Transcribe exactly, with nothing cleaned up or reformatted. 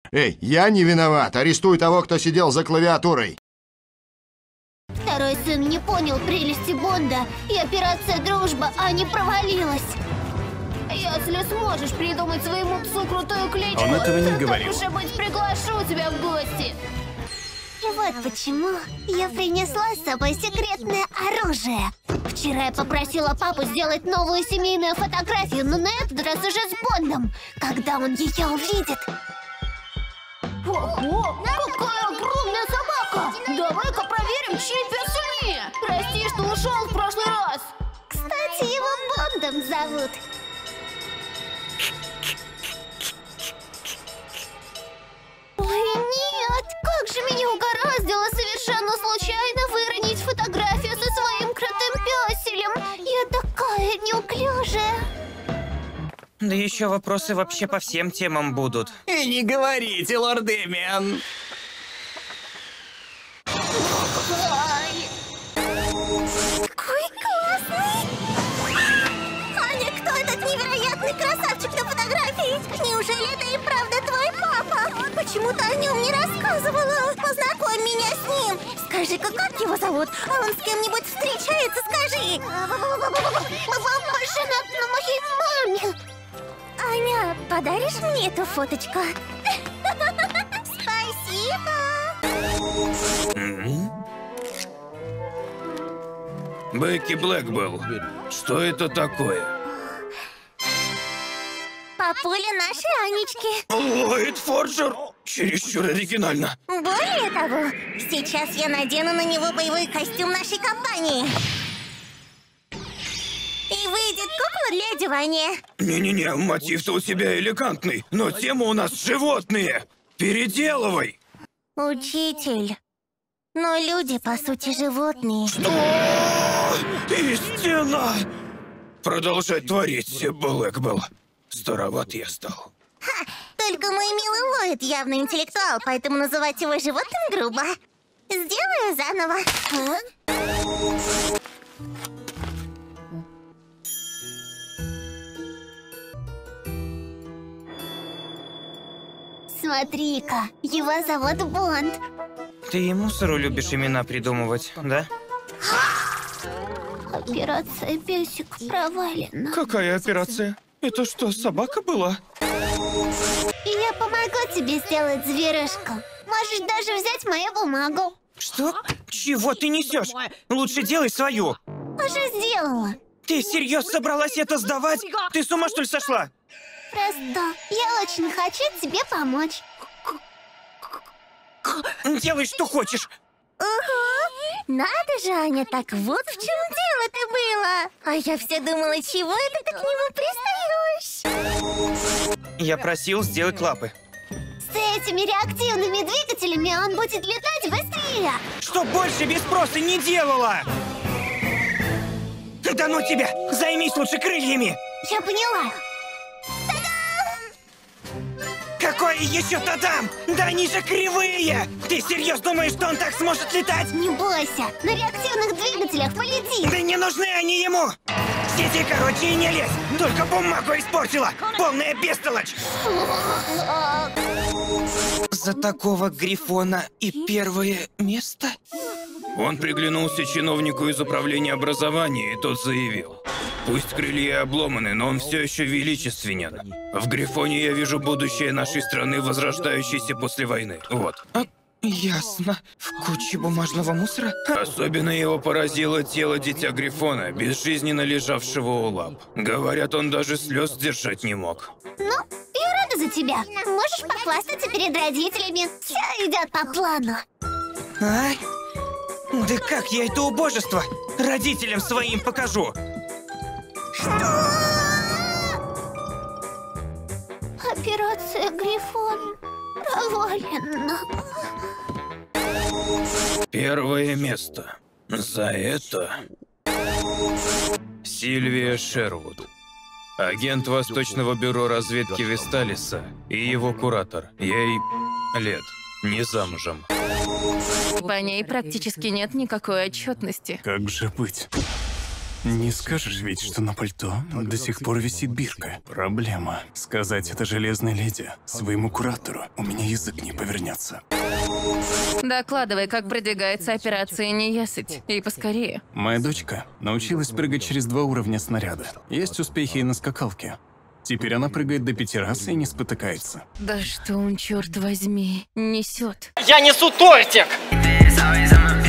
Эй, я не виноват. Арестуй того, кто сидел за клавиатурой. Второй сын не понял прелести Бонда, и операция «Дружба» а не провалилась. Если сможешь придумать своему псу крутую кличку, Он этого не то говорил. так уж и быть, приглашу тебя в гости. И вот почему я принесла с собой секретное оружие. Вчера я попросила папу сделать новую семейную фотографию, но на этот раз уже с Бондом, когда он ее увидит. Ого, какая огромная собака! Давай-ка проверим, чей пес сильнее. Прости, что ушел в прошлый раз. Кстати, его Бондом зовут. Ой, нет! Как же меня угораздило совершенно случайно выронить фотографию со своим крутым пёселем! Я такая неуклюжая! Да еще вопросы вообще по всем темам будут. И не говорите, лорд Дэмиан. Ой. Какой классный! Аня, кто этот невероятный красавчик на фотографии? Неужели это и правда твой папа? Почему-то о нем не рассказывала. Познакомь меня с ним. Скажи-ка, как его зовут? А он с кем-нибудь встречается, скажи. Папа женат на моей маме. Аня, подаришь мне эту фоточку? Спасибо. Бекки Блэкбелл, что это такое? Папуля нашей Анечки. Ллойд Форджер! Чересчур оригинально. Более того, сейчас я надену на него боевой костюм нашей компании. И выйдет кукла для одевания. Не-не-не, мотив-то у тебя элегантный, но тема у нас животные. Переделывай. Учитель. Но люди, по сути, животные. Что? Истина! Продолжать творить, Блэкбелл. Староват я стал. Ха! Только мой милый Ллойд явно интеллектуал, поэтому называть его животным грубо. Сделаю заново. А? Смотри-ка, его зовут Бонд. Ты и мусору любишь имена придумывать, да? Операция «Песик» провалена. Какая операция? Это что, собака была? Я помогу тебе сделать зверушку. Можешь даже взять мою бумагу. Что? Чего ты несешь? Лучше делай свою. Уже сделала. Ты всерьез собралась это сдавать? Ты с ума, что ли, сошла? Просто я очень хочу тебе помочь. Делай, что хочешь. Угу. Надо же, Аня, так вот в чем дело-то было. А я все думала, чего это ты к нему пристаешь? Я просил сделать лапы. С этими реактивными двигателями он будет летать быстрее. Что больше без спроса не делала? Да ну тебя! Займись лучше крыльями! Я поняла. Какое еще та-дам? Да они же кривые! Ты серьезно думаешь, что он так сможет летать? Не бойся, на реактивных двигателях полетит. Да не нужны они ему! Сиди, короче, и не лезь! Только бумагу испортила! Полная бестолочь! За такого Грифона и первое место? Он приглянулся чиновнику из управления образования, и тот заявил. Пусть крылья обломаны, но он все еще величественен. В Грифоне я вижу будущее нашей страны, возрождающейся после войны. Вот. А, ясно. В куче бумажного мусора? Особенно его поразило тело дитя Грифона, безжизненно лежавшего у лап. Говорят, он даже слез держать не мог. Ну, я рада за тебя. Можешь похвастаться перед родителями. Все идет по плану. А? Да как я это убожество родителям своим покажу? Что? Операция «Грифон» провалена. Первое место. За это... Сильвия Шервуд. Агент Восточного бюро разведки Весталиса и его куратор. Ей лет. Не замужем. По ней практически нет никакой отчетности. Как же быть? Не скажешь ведь, что на пальто до сих пор висит бирка. Проблема. Сказать это железной леди, своему куратору, у меня язык не повернется. Докладывай, как продвигается операция «Неясыть». И поскорее. Моя дочка научилась прыгать через два уровня снаряда. Есть успехи и на скакалке. Теперь она прыгает до пяти раз и не спотыкается. Да что он, черт возьми, несет? Я несу тортик!